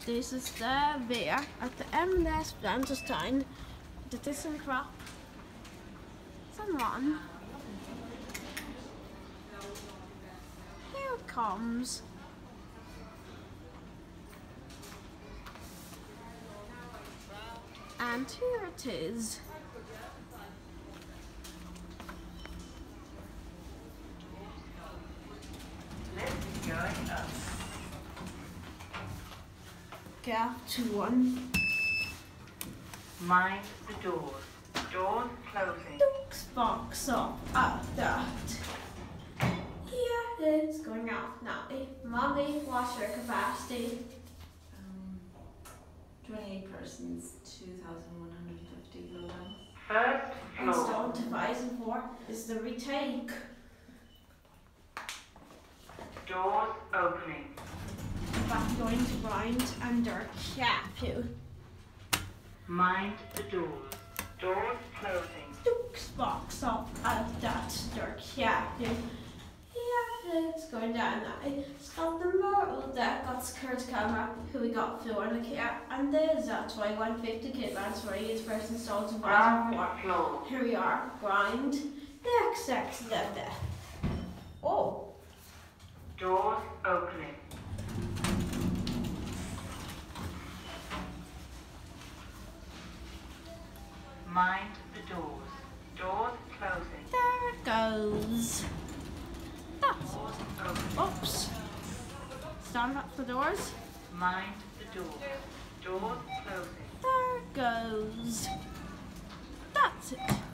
This is the weer at the M&S Blanchestein. Dit is een krab. It's a man. Here it comes. And here it is. Lift going up. Get to one. Mind the doors. Doors closing. Duke's box up at that. Yeah, it's going off now. Mommy, what's your capacity? 28 persons, 2,150 kilograms. First And floor. stone to 5 and 4 is the retake. Doors opening. Back going to grind under cap you. Mind the doors. Doors closing. Duke's box up at that dirt cap you. Yeah, it's going down now. It's got the mortal that got secured camera who we got through on the cap, and there's that's why 150 kilograms for each person stole to 5 and 4. Ground floor. Here we are, grind. The XX left there. Oh, Doors opening. Mind the doors. Doors closing. there it goes. That's Doors it. opening. Oops. Stand up for doors. Mind the doors. Doors closing. There it goes. That's it.